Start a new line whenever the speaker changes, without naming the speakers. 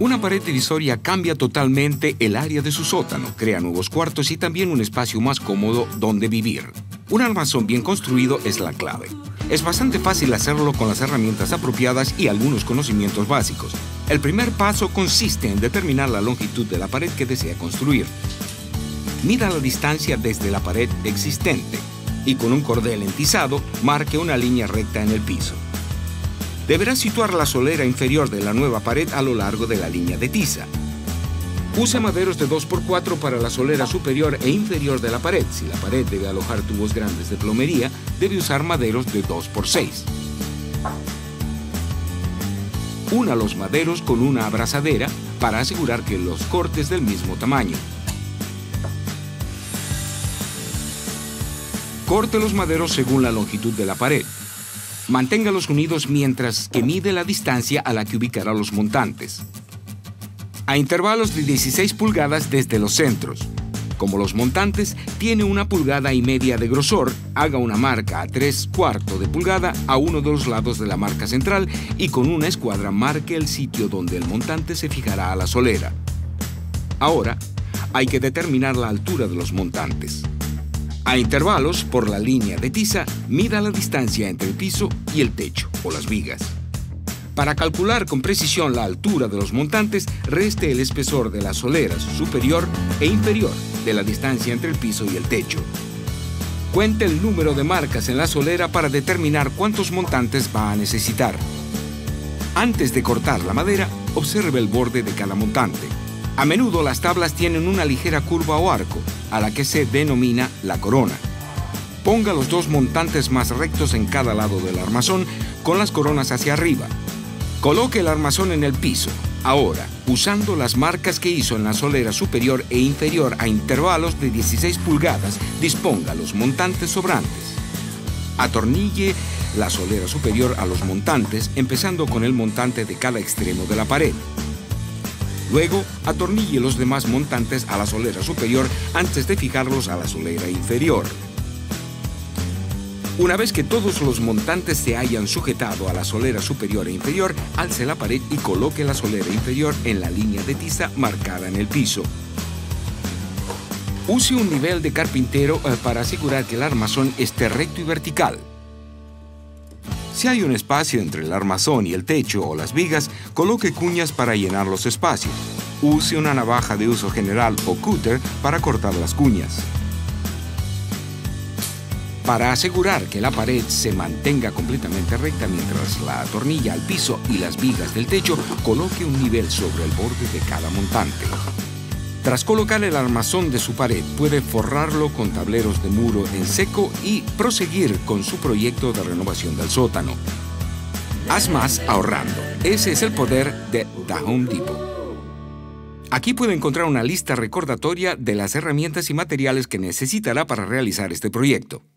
Una pared divisoria cambia totalmente el área de su sótano, crea nuevos cuartos y también un espacio más cómodo donde vivir. Un armazón bien construido es la clave. Es bastante fácil hacerlo con las herramientas apropiadas y algunos conocimientos básicos. El primer paso consiste en determinar la longitud de la pared que desea construir. Mida la distancia desde la pared existente y con un cordel entizado marque una línea recta en el piso. Deberá situar la solera inferior de la nueva pared a lo largo de la línea de tiza. Use maderos de 2x4 para la solera superior e inferior de la pared. Si la pared debe alojar tubos grandes de plomería, debe usar maderos de 2x6. Una los maderos con una abrazadera para asegurar que los cortes del mismo tamaño. Corte los maderos según la longitud de la pared. Manténgalos unidos mientras que mide la distancia a la que ubicará los montantes. A intervalos de 16 pulgadas desde los centros. Como los montantes tiene 1,5 pulgadas de grosor, haga una marca a 3/4 de pulgada a uno de los lados de la marca central y con una escuadra marque el sitio donde el montante se fijará a la solera. Ahora, hay que determinar la altura de los montantes. A intervalos, por la línea de tiza, mida la distancia entre el piso y el techo o las vigas. Para calcular con precisión la altura de los montantes, reste el espesor de las soleras superior e inferior de la distancia entre el piso y el techo. Cuente el número de marcas en la solera para determinar cuántos montantes va a necesitar. Antes de cortar la madera, observe el borde de cada montante. A menudo las tablas tienen una ligera curva o arco, a la que se denomina la corona. Ponga los dos montantes más rectos en cada lado del armazón, con las coronas hacia arriba. Coloque el armazón en el piso. Ahora, usando las marcas que hizo en la solera superior e inferior a intervalos de 16 pulgadas, disponga los montantes sobrantes. Atornille la solera superior a los montantes, empezando con el montante de cada extremo de la pared. Luego, atornille los demás montantes a la solera superior antes de fijarlos a la solera inferior. Una vez que todos los montantes se hayan sujetado a la solera superior e inferior, alce la pared y coloque la solera inferior en la línea de tiza marcada en el piso. Use un nivel de carpintero para asegurar que el armazón esté recto y vertical. Si hay un espacio entre el armazón y el techo o las vigas, coloque cuñas para llenar los espacios. Use una navaja de uso general o cúter para cortar las cuñas. Para asegurar que la pared se mantenga completamente recta mientras la atornilla al piso y las vigas del techo, coloque un nivel sobre el borde de cada montante. Tras colocar el armazón de su pared, puede forrarlo con tableros de muro en seco y proseguir con su proyecto de renovación del sótano. Haz más ahorrando. Ese es el poder de The Home Depot. Aquí puede encontrar una lista recordatoria de las herramientas y materiales que necesitará para realizar este proyecto.